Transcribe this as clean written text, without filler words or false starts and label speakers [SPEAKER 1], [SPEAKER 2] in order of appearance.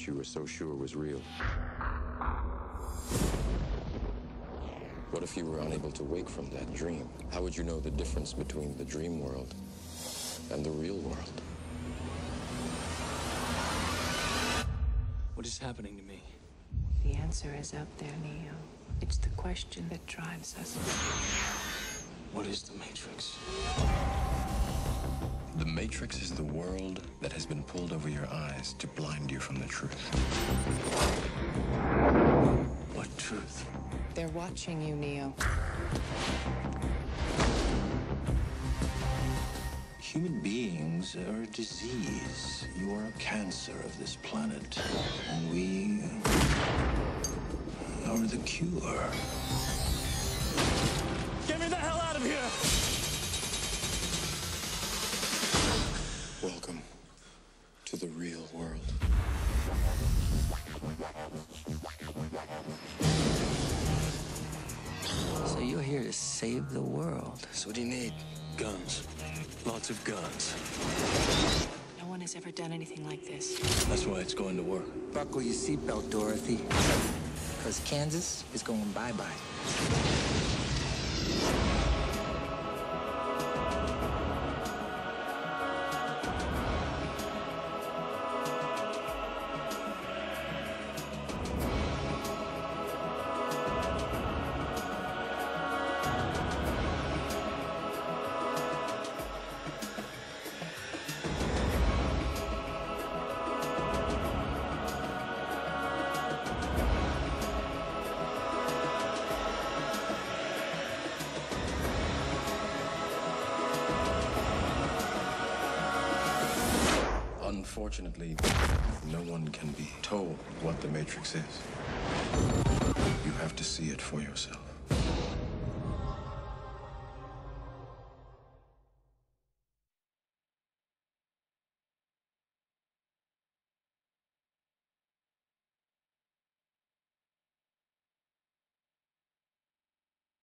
[SPEAKER 1] you were so sure was real? What if you were unable to wake from that dream? How would you know the difference between the dream world and the real world?
[SPEAKER 2] What is happening to me?
[SPEAKER 3] The answer is out there, Neo. It's the question that drives us.
[SPEAKER 2] What is the Matrix?
[SPEAKER 1] The Matrix is the world that has been pulled over your eyes to blind you from the truth.
[SPEAKER 2] What truth?
[SPEAKER 3] They're watching you, Neo.
[SPEAKER 4] Human beings are a disease. You are a cancer of this planet. And we are the cure.
[SPEAKER 2] Get me the hell out of here!
[SPEAKER 1] Welcome to the real world.
[SPEAKER 5] So you're here to save the world.
[SPEAKER 2] So what do you need? Guns. Lots of guns.
[SPEAKER 3] No one has ever done anything like this.
[SPEAKER 2] That's why it's going to work.
[SPEAKER 5] Buckle your seatbelt, Dorothy. Because Kansas is going bye-bye.
[SPEAKER 1] Unfortunately, no one can be told what the Matrix is. You have to see it for yourself.